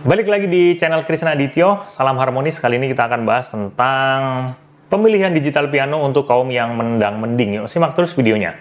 Balik lagi di channel Krisna Adityo, salam harmonis. Kali ini kita akan bahas tentang pemilihan digital piano untuk kaum yang mendang mending. Yuk, simak terus videonya.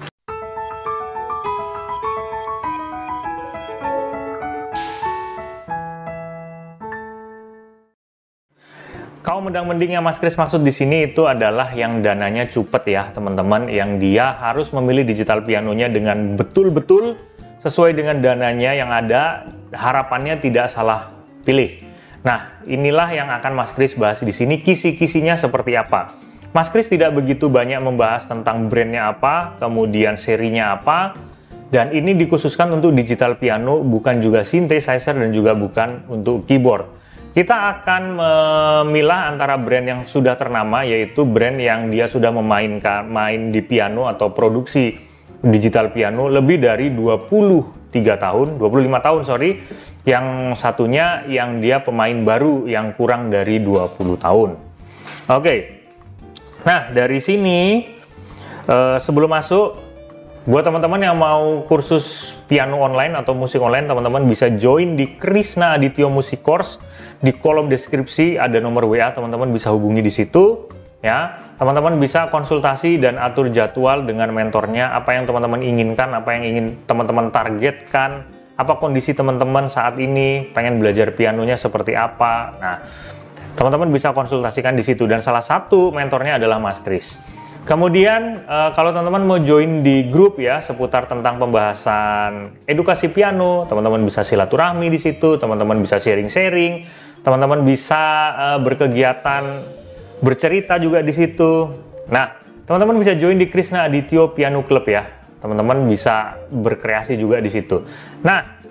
Kaum mendang mending yang Mas Kris maksud di sini itu adalah yang dananya cupet ya, teman-teman, yang dia harus memilih digital pianonya dengan betul-betul sesuai dengan dananya yang ada, harapannya tidak salah pilih. Nah, inilah yang akan Mas Kris bahas di sini, kisi-kisinya seperti apa. Mas Kris tidak begitu banyak membahas tentang brandnya apa, kemudian serinya apa, dan ini dikhususkan untuk digital piano, bukan juga synthesizer dan juga bukan untuk keyboard. Kita akan memilah antara brand yang sudah ternama, yaitu brand yang dia sudah main di piano atau produksi digital piano lebih dari 25 tahun, sorry. Yang satunya yang dia pemain baru yang kurang dari 20 tahun. Oke. Nah, dari sini sebelum masuk, buat teman-teman yang mau kursus piano online atau musik online, teman-teman bisa join di Krisna Adityo Music Course. Di kolom deskripsi ada nomor WA, teman-teman bisa hubungi di situ. Ya, teman-teman bisa konsultasi dan atur jadwal dengan mentornya, apa yang teman-teman inginkan, apa yang ingin teman-teman targetkan, apa kondisi teman-teman saat ini, pengen belajar pianonya seperti apa. Nah, teman-teman bisa konsultasikan di situ, dan salah satu mentornya adalah Mas Kris. Kemudian kalau teman-teman mau join di grup ya seputar tentang pembahasan edukasi piano, teman-teman bisa silaturahmi di situ, teman-teman bisa sharing-sharing, teman-teman bisa berkegiatan, bercerita juga di situ. Nah, teman-teman bisa join di Krisna Adityo Piano Club ya. Teman-teman bisa berkreasi juga di situ. Nah,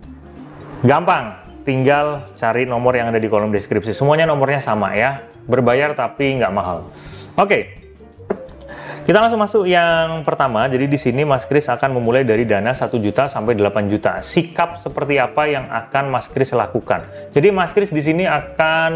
gampang, tinggal cari nomor yang ada di kolom deskripsi. Semuanya nomornya sama ya, berbayar tapi nggak mahal. Oke, kita langsung masuk yang pertama. Jadi di sini Mas Kris akan memulai dari dana 1 juta sampai 8 juta. Sikap seperti apa yang akan Mas Kris lakukan? Jadi Mas Kris di sini akan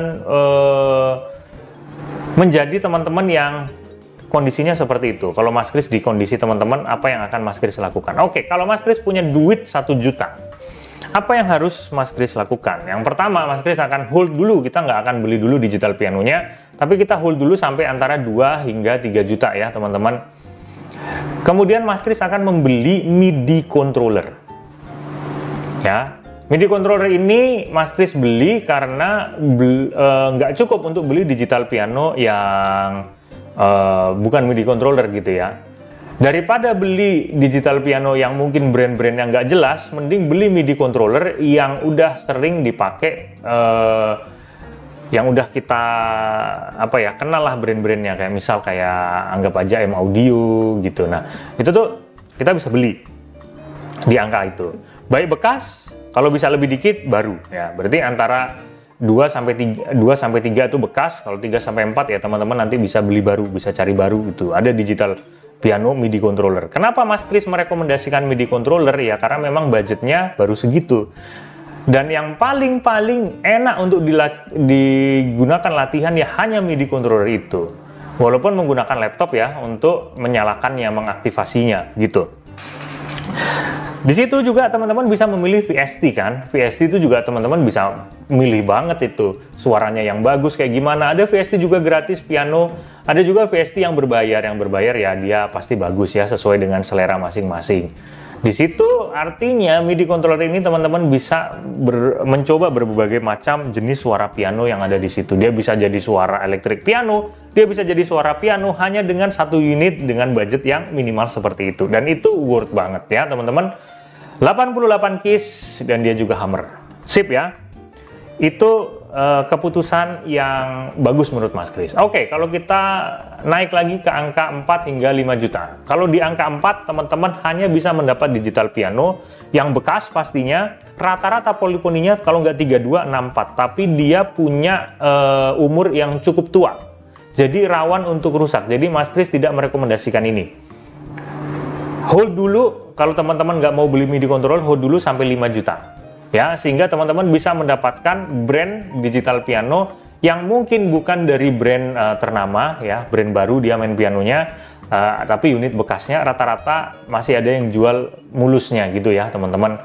menjadi teman-teman yang kondisinya seperti itu. Kalau Mas Kris di kondisi teman-teman, apa yang akan Mas Kris lakukan? Oke, kalau Mas Kris punya duit 1 juta, apa yang harus Mas Kris lakukan? Yang pertama, Mas Kris akan hold dulu. Kita nggak akan beli dulu digital pianonya, tapi kita hold dulu sampai antara 2 hingga 3 juta ya, teman-teman. Kemudian Mas Kris akan membeli MIDI controller. Ya, MIDI controller ini Mas Kris beli karena nggak cukup untuk beli digital piano yang bukan MIDI controller gitu ya. Daripada beli digital piano yang mungkin brand-brand yang nggak jelas, mending beli MIDI controller yang udah sering dipakai, yang udah kita kenal lah brand-brandnya, kayak misal kayak anggap aja M Audio gitu. Nah, itu tuh kita bisa beli di angka itu. Baik bekas, kalau bisa lebih dikit baru ya. Berarti antara 2 sampai 3 itu bekas, kalau 3 sampai 4 ya teman-teman nanti bisa beli baru, bisa cari baru itu. Ada digital piano MIDI controller. Kenapa Mas Kris merekomendasikan MIDI controller? Ya karena memang budgetnya baru segitu. Dan yang paling enak untuk digunakan latihan ya hanya MIDI controller itu. Walaupun menggunakan laptop ya untuk menyalakannya, mengaktifasinya gitu. Di situ juga teman-teman bisa memilih VST kan. VST itu juga teman-teman bisa milih banget itu suaranya yang bagus kayak gimana. Ada VST juga gratis piano, ada juga VST yang berbayar. Yang berbayar ya dia pasti bagus ya sesuai dengan selera masing-masing. Di situ artinya MIDI controller ini teman-teman bisa mencoba berbagai macam jenis suara piano yang ada di situ. Dia bisa jadi suara elektrik piano, dia bisa jadi suara piano hanya dengan 1 unit dengan budget yang minimal seperti itu. Dan itu worth banget ya teman-teman. 88 keys dan dia juga hammer. Sip ya. Itu keputusan yang bagus menurut Mas Kris. Oke, kalau kita naik lagi ke angka 4 hingga 5 juta. Kalau di angka 4, teman-teman hanya bisa mendapat digital piano yang bekas pastinya. Rata-rata polifoninya kalau nggak 32, 64. Tapi dia punya umur yang cukup tua. Jadi rawan untuk rusak. Jadi Mas Kris tidak merekomendasikan ini. Hold dulu, kalau teman-teman nggak mau beli MIDI controller, hold dulu sampai 5 juta. Ya, sehingga teman-teman bisa mendapatkan brand digital piano yang mungkin bukan dari brand ternama ya, brand baru dia main pianonya, tapi unit bekasnya rata-rata masih ada yang jual mulusnya gitu ya teman-teman.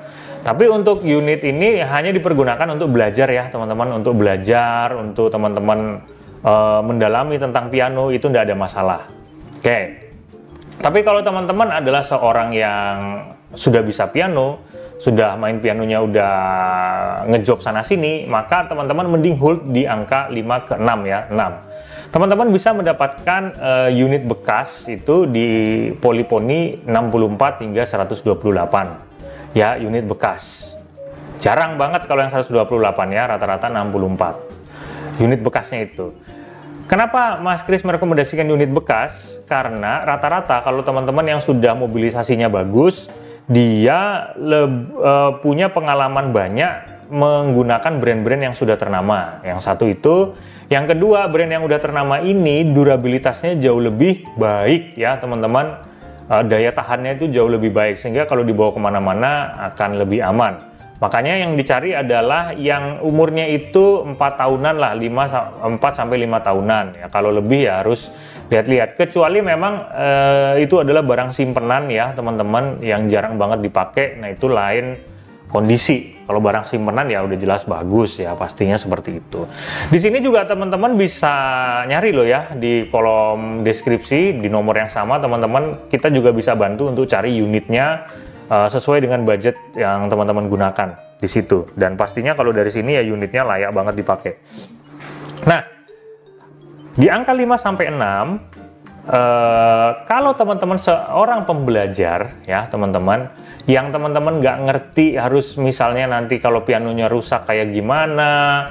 Tapi untuk unit ini hanya dipergunakan untuk belajar ya teman-teman, untuk belajar, untuk teman-teman mendalami tentang piano itu tidak ada masalah. Oke. Tapi kalau teman-teman adalah seorang yang sudah bisa piano, sudah main pianonya udah ngejob sana sini, maka teman-teman mending hold di angka 5 ke 6 ya, 6. Teman-teman bisa mendapatkan unit bekas itu di Polyphony 64 hingga 128. Ya, unit bekas. Jarang banget kalau yang 128 ya, rata-rata 64. Unit bekasnya itu. Kenapa Mas Kris merekomendasikan unit bekas? Karena rata-rata kalau teman-teman yang sudah mobilisasinya bagus, dia punya pengalaman banyak menggunakan brand-brand yang sudah ternama. Yang satu itu. Yang kedua, brand yang udah ternama ini durabilitasnya jauh lebih baik ya teman-teman. Daya tahannya itu jauh lebih baik, sehingga kalau dibawa kemana-mana akan lebih aman. Makanya yang dicari adalah yang umurnya itu 4 tahunan lah, 4 sampai 5 tahunan. Ya, kalau lebih ya harus lihat-lihat. Kecuali memang itu adalah barang simpenan ya teman-teman yang jarang banget dipakai. Nah itu lain kondisi. Kalau barang simpenan ya udah jelas bagus ya, pastinya seperti itu. Di sini juga teman-teman bisa nyari loh ya di kolom deskripsi di nomor yang sama teman-teman. Kita juga bisa bantu untuk cari unitnya sesuai dengan budget yang teman-teman gunakan di situ. Dan pastinya kalau dari sini ya unitnya layak banget dipakai. Nah, di angka 5 sampai 6 kalau teman-teman seorang pembelajar ya teman-teman, yang teman-teman nggak ngerti harus misalnya nanti kalau pianonya rusak kayak gimana,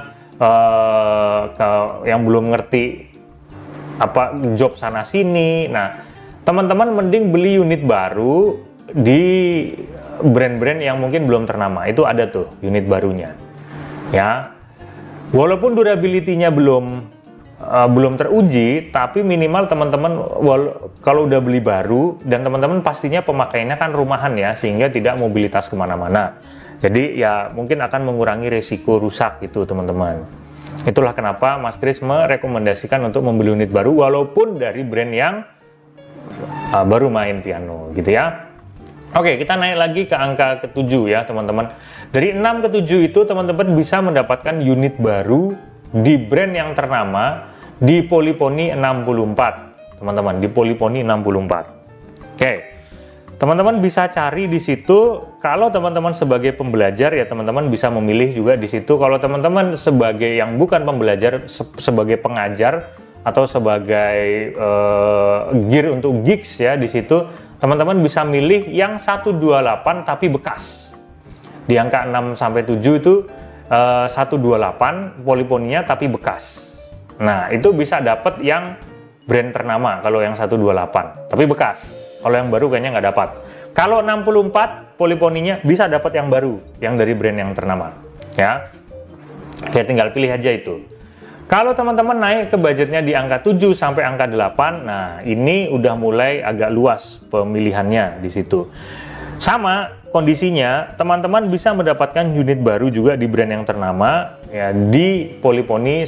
yang belum ngerti apa job sana sini. Nah, teman-teman mending beli unit baru di brand-brand yang mungkin belum ternama. Itu ada tuh unit barunya ya, walaupun durability-nya belum teruji, tapi minimal teman-teman kalau udah beli baru dan teman-teman pastinya pemakaiannya kan rumahan ya, sehingga tidak mobilitas kemana-mana. Jadi ya mungkin akan mengurangi resiko rusak itu teman-teman. Itulah kenapa Mas Kris merekomendasikan untuk membeli unit baru walaupun dari brand yang baru main piano gitu ya. Oke, kita naik lagi ke angka ke-7 ya teman-teman. Dari 6 ke 7 itu teman-teman bisa mendapatkan unit baru di brand yang ternama di Polyphony 64. Teman-teman, di Polyphony 64. Oke. Teman-teman bisa cari di situ. Kalau teman-teman sebagai pembelajar ya teman-teman bisa memilih juga di situ. Kalau teman-teman sebagai yang bukan pembelajar, sebagai pengajar atau sebagai gear untuk gigs ya di situ, teman-teman bisa milih yang 128 tapi bekas. Di angka 6 sampai 7 itu 128 Polyphony-nya tapi bekas. Nah, itu bisa dapat yang brand ternama kalau yang 128 tapi bekas. Kalau yang baru kayaknya nggak dapat. Kalau 64 Polyphony-nya bisa dapat yang baru, yang dari brand yang ternama ya. Oke, tinggal pilih aja itu. Kalau teman-teman naik ke budgetnya di angka 7 sampai angka 8, nah ini udah mulai agak luas pemilihannya di situ. Sama kondisinya, teman-teman bisa mendapatkan unit baru juga di brand yang ternama ya, di Polyphony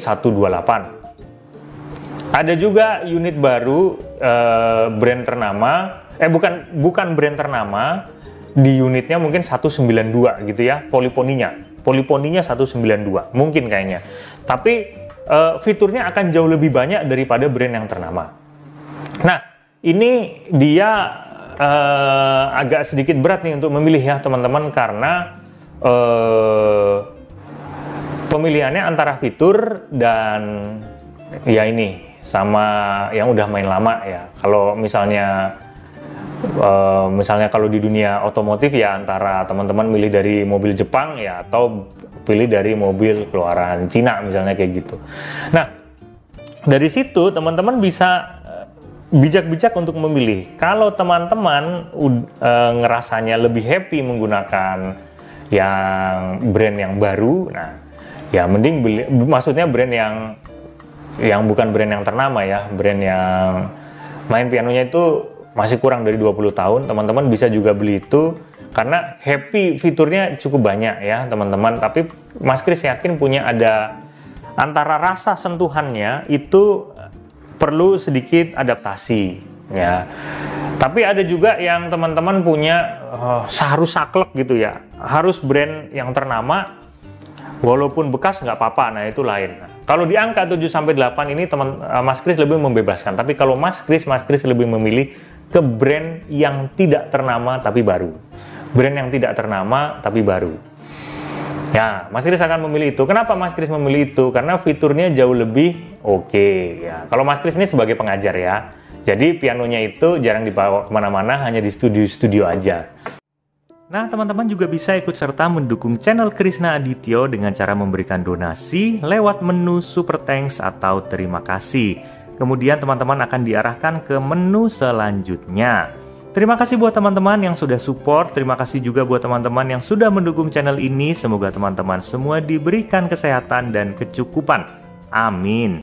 128. Ada juga unit baru brand ternama, bukan brand ternama, di unitnya mungkin 192 gitu ya, Polyphony-nya 192 mungkin kayaknya. Tapi fiturnya akan jauh lebih banyak daripada brand yang ternama. Nah, ini dia agak sedikit berat nih untuk memilih ya teman-teman, karena pemilihannya antara fitur dan ya ini sama yang udah main lama ya. Kalau misalnya kalau di dunia otomotif ya antara teman-teman milih dari mobil Jepang ya atau pilih dari mobil keluaran Cina misalnya kayak gitu. Nah, dari situ teman-teman bisa bijak-bijak untuk memilih. Kalau teman-teman ngerasanya lebih happy menggunakan yang brand yang baru, nah ya mending beli, maksudnya brand yang bukan brand yang ternama ya, brand yang main pianonya itu masih kurang dari 20 tahun, teman-teman bisa juga beli itu karena happy, fiturnya cukup banyak ya teman-teman. Tapi Mas Kris yakin punya ada antara rasa sentuhannya itu perlu sedikit adaptasi ya. Tapi ada juga yang teman-teman punya harus saklek gitu ya, harus brand yang ternama, walaupun bekas nggak apa-apa. Nah itu lain. Kalau di angka 7-8 ini Mas Kris lebih membebaskan. Tapi kalau Mas Kris lebih memilih ke brand yang tidak ternama tapi baru. Brand yang tidak ternama tapi baru. Ya, Mas Kris akan memilih itu. Kenapa Mas Kris memilih itu? Karena fiturnya jauh lebih oke. Ya, kalau Mas Kris ini sebagai pengajar ya. Jadi pianonya itu jarang dibawa kemana-mana, hanya di studio-studio aja. Nah, teman-teman juga bisa ikut serta mendukung channel Krisna Adityo dengan cara memberikan donasi lewat menu Super Thanks atau terima kasih. Kemudian teman-teman akan diarahkan ke menu selanjutnya. Terima kasih buat teman-teman yang sudah support, terima kasih juga buat teman-teman yang sudah mendukung channel ini. Semoga teman-teman semua diberikan kesehatan dan kecukupan. Amin.